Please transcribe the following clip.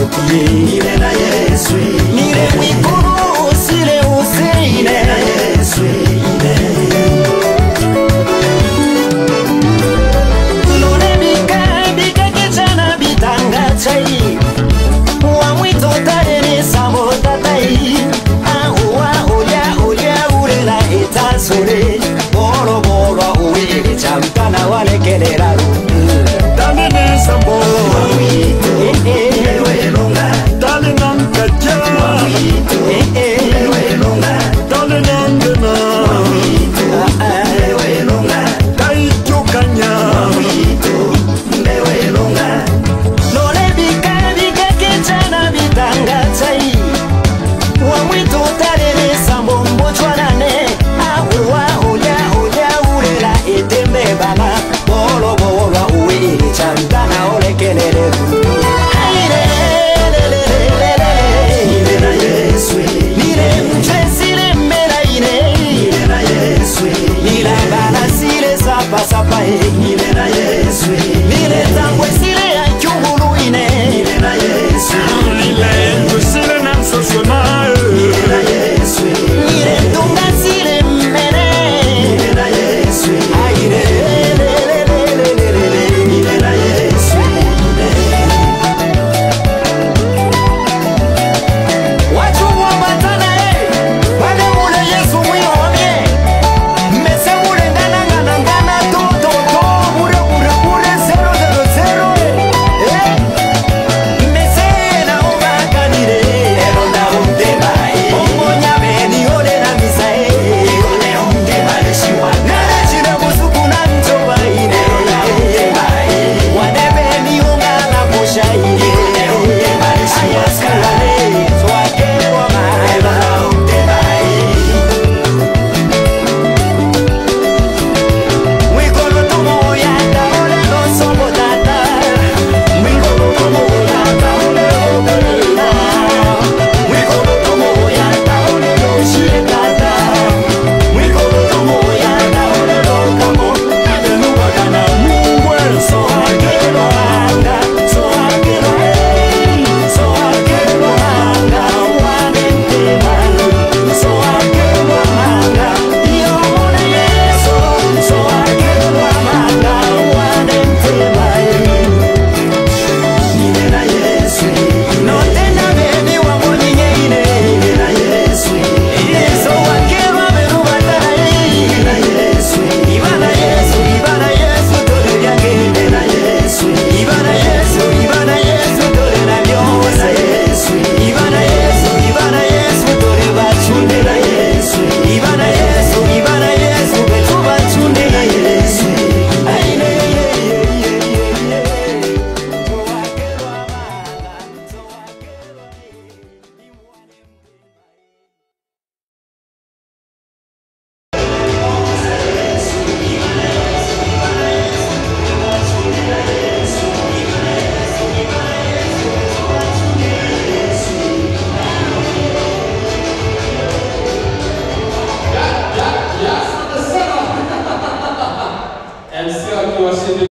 Nile na Yesu Nile Kigusile useine Nile na Yesu Lone bika kichana bitanga chai Wa mwito tarene sabo tatai Aua oya urela etasore Boro uwe chamkana wale keleraru Tarene sabo Nile na Yesu Nile tangwe sile ya chungulu ine Nile na Yesu Nile kusile na msosona Nile na Yesu Nile tunga sile mbele Nile na Yesu Aire Nile na Yesu Watu wabatana Wale mule Yesu mwiyo wamie Mese mule ngana Shai